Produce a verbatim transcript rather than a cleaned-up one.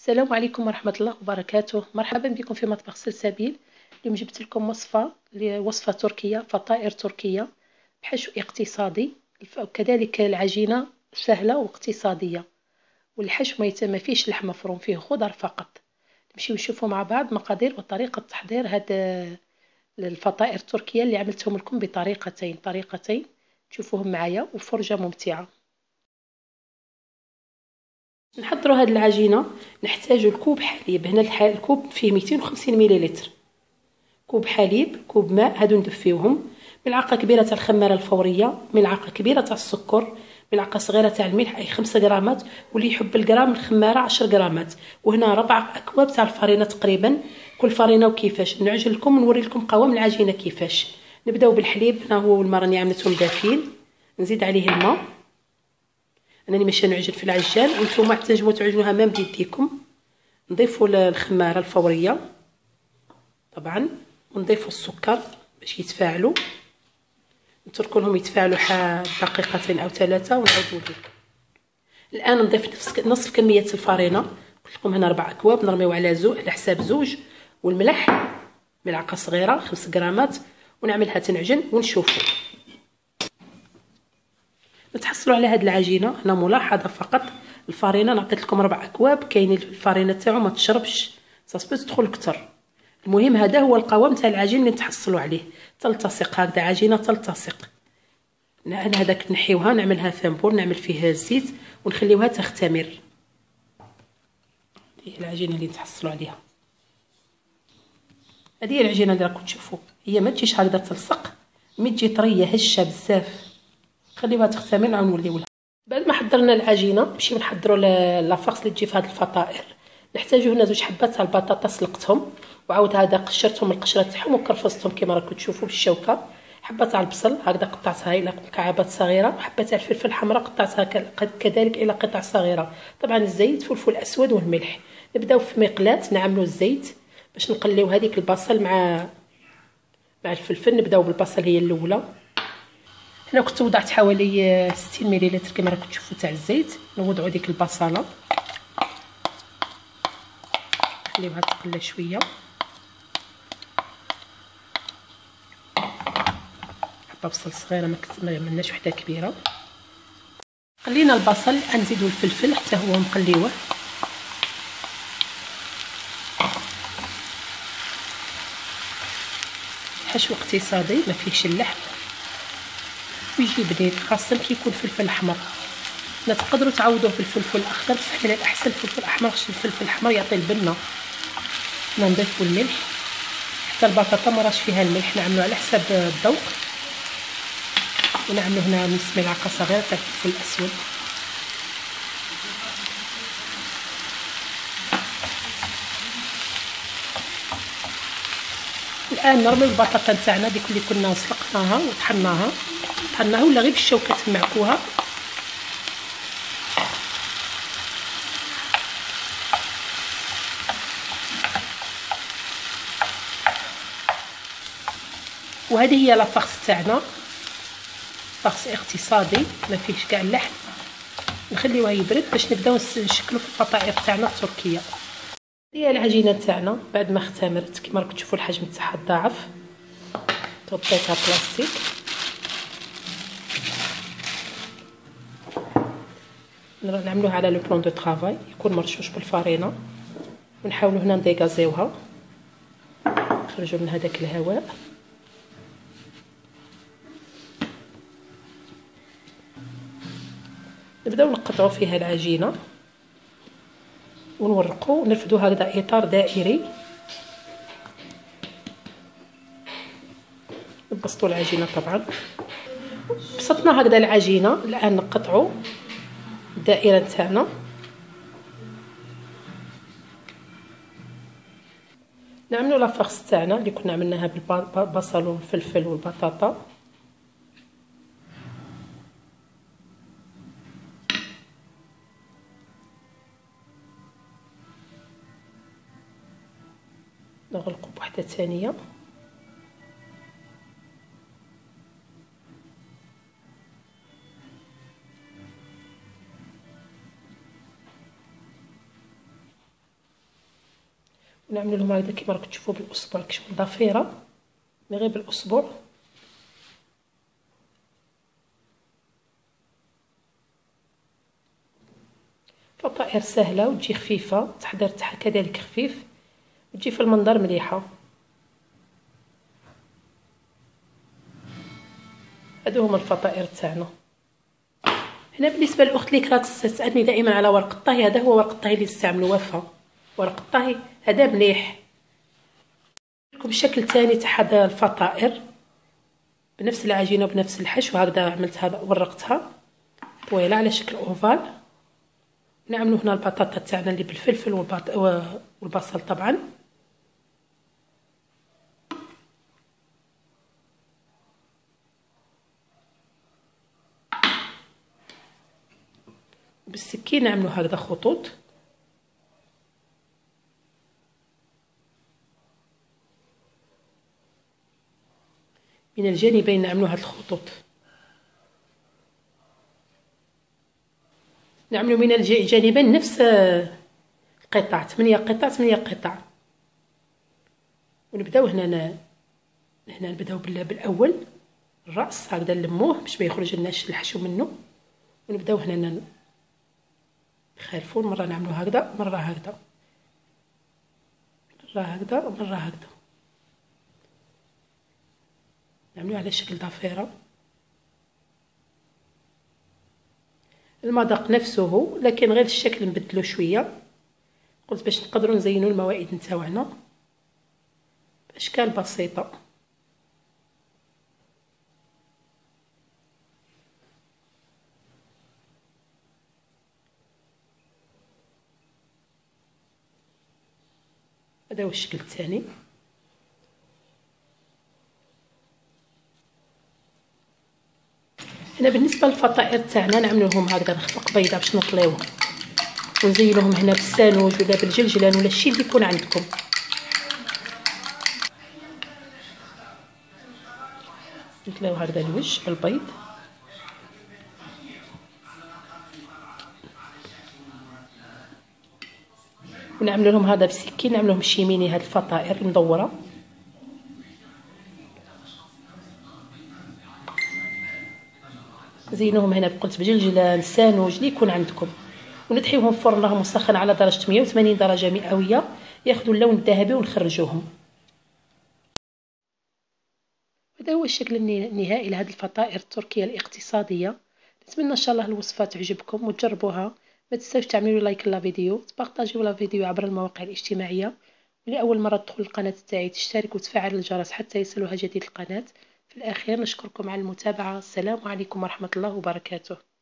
السلام عليكم ورحمة الله وبركاته. مرحبا بكم في مطبخ سلسبيل. اليوم جبت لكم وصفة وصفة تركية، فطائر تركية بحشو اقتصادي، وكذلك العجينة سهلة واقتصادية، والحشو ما يت- ما فيش لحم مفروم، فيه خضر فقط. نمشيو نشوفوا مع بعض مقادير وطريقة تحضير هاد الفطائر التركية اللي عملتهم لكم بطريقتين طريقتين تشوفوهم معايا وفرجة ممتعة. نحضروا هاد العجينه. نحتاجو الكوب حليب، هنا الح- الكوب فيه مئتين وخمسين مليلتر، كوب حليب، كوب ماء، هادو ندفيوهم، ملعقه كبيره تاع الخماره الفوريه، ملعقه كبيره تاع السكر، ملعقه صغيره تاع الملح اي خمسة غرامات، واللي يحب الجرام الخماره عشر غرامات، وهنا ربع اكواب تاع الفرينه تقريبا. كل فرينه وكيفاش نعجن لكم ونوري لكم قوام العجينه كيفاش. نبداو بالحليب، هنا هو الماء راني عملتهم دافين، نزيد عليه الماء. انني ماشي نعجن في العجان، وانتم تنجموا تعجنوها مام بيديكم. نضيفوا الخماره الفوريه طبعا، ونضيفوا السكر باش يتفاعلوا، نتركوا لهم يتفاعلوا حا دقيقتين او ثلاثه ونعاودوا لكم. الان نضيف نصف نصف كميه الفرينه، قلت لكم هنا اربع اكواب، نرميو على زوج على حساب زوج، والملح ملعقه صغيره خمس غرامات، ونعملها تنعجن ونشوفوا. نتحصلوا على هذه العجينه. هنا ملاحظه فقط، الفرينه نعطيت لكم ربع اكواب، كاين الفرينه تاعو ما تشربش، صاصبو تدخل اكثر. المهم هذا هو القوام تاع العجين اللي نتحصلوا عليه، تلتصق هكذا عجينه تلتصق. الان هذاك نحيوها، نعملها ثنبور، نعمل فيه الزيت ونخليوها تختمر. هي العجينه اللي نتحصلوا عليها، هذه هي العجينه اللي راكم تشوفوا، هي ما تجيش هكذا تلصق، مي تجي طريه هشه بزاف. خليوها تختمر نعاود نوليو لها. بعد ما حضرنا العجينه نمشيو نحضروا لافاكس اللي تجي في هذه الفطائر. نحتاجو هنا زوج حبات تاع البطاطا سلقتهم، وعاود هذا قشرتهم القشره تاعهم وكرفستهم كما راكم تشوفوا بالشوكه. حبه تاع البصل هكذا قطعتها الى مكعبات صغيره، وحبه تاع الفلفل الحمراء قطعتها كذلك الى قطع صغيره. طبعا الزيت، فلفل اسود والملح. نبداو في مقلاة نعملوا الزيت باش نقليو هذيك البصل مع مع الفلفل. نبداو بالبصل هي الاولى. هنا كنت وضعت حوالي ستين مليلتر كما راكم تشوفوا تاع الزيت. نوضعوا ديك البصله، نخليوها تقلى شويه. حبه بصل صغيره، ما عملناش وحده كبيره. قلينا البصل، نزيدوا الفلفل حتى هو نقليوه. حشو اقتصادي ما فيهش اللحم ويجي بنين، خاصه كي يكون فلفل احمر. تقدروا تعوضوه بالفلفل الاخضر، بصح من الاحسن الفلفل الاحمر، خاطر الفلفل الاحمر يعطي البنه. نضيفوا الملح، حتى البطاطا ما راش فيها الملح، نعملوا على حساب الذوق. ونعملوا هنا نص ملعقه صغيره تاع الفلفل الاسود. الان نرميو البطاطا نتاعنا ديك اللي كنا سلقناها وطحناها طحناها ولا غير بالشوكه تمعكوها. وهذه هي لافاكس تاعنا، فاكس اقتصادي ما فيهش كاع اللحم. نخليوها يبرد باش نبداو نشكلوا في الفطائر تاعنا التركيه. هي العجينه تاعنا بعد ما اختمرت كما راكم تشوفوا الحجم تاعها ضاعف. غطيتها بلاستيك. نعملوها على لو بلون دو طرافاي، يكون مرشوش بالفرينه، ونحاولوا هنا نديغازيوها، نخرجوا من هذاك الهواء. نبداو نقطعوا فيها العجينه ونورقوا ونرفدوا هكذا اطار دائري. نبسطوا العجينه طبعا. بسطنا هكذا العجينه، الان نقطعوا الدائره تاعنا. نعملوا لافاكس تاعنا اللي كنا عملناها بالبصل والفلفل والبطاطا. نغلقوا بوحده ثانيه. ونعملوا لهم هكذا كيما راكم تشوفوا بالاصبع كشغل ضفيره، غير بالاصبع. فطائر سهله وتجي خفيفه، التحضير تاعها كذلك خفيف وتجي في المنظر مليحه. هادو هما الفطائر تاعنا. هنا بالنسبه للاخت اللي كانت تسالني دائما على ورق الطهي، هذا هو ورق الطهي اللي نستعملو وفا. ورق الطهي هذا مليح. لكم الشكل الثاني تاع هذا الفطائر بنفس العجينه وبنفس الحشو. هكذا عملتها ورقتها طويله على شكل اوفال. نعملوا هنا البطاطا تاعنا اللي بالفلفل والبصل طبعا. بالسكين نعملوا هكذا خطوط. من الجانبين نعملوا هاد الخطوط. نعملوا من الجانبين نفس القطع، ثمانية قطع ثمانية قطع. ونبداو هنا هنا نبداو بالاول الراس هكذا نلموه باش ما يخرج لنا الحشو منه. ونبداو هنا نخالفو، مره نعملو هكذا مره هكذا مره هكذا ومره هكذا. نعملوه على شكل ضفيره. المذاق نفسه لكن غير الشكل نبدلو شويه، قلت باش نقدروا نزينوا الموائد نتاعنا باشكال بسيطه. هذا هو الشكل الثاني. هنا بالنسبه للفطائر تاعنا نعملوا لهم هكذا نخفق بيضه باش نطليوهم ونزينوهم هنا بالسانوج ولا بالجلجلان ولا الشيء اللي يكون عندكم. نطليو هكذا الوجه بالبيض. ونعملوا لهم هذا بالسكين، نعملوا لهم شيميني هاد الفطائر المدوره. زينوهم هنا قلت بجلجلان سانوج اللي يكون عندكم. وندحيوهم في فرنهم مسخن على درجه مية وثمانين درجه مئويه ياخذوا اللون الذهبي ونخرجوهم. هذا هو الشكل النهائي لهذه الفطائر التركيه الاقتصاديه. نتمنى ان شاء الله الوصفه تعجبكم وتجربوها. ما تنساوش تعملوا لايك للفيديو، تبارطاجيو الفيديو عبر المواقع الاجتماعيه، ولأول مرة تدخل القناة تاعي تشترك وتفعل الجرس حتى يصلها جديد القناة. في الأخير نشكركم على المتابعة. السلام عليكم ورحمة الله وبركاته.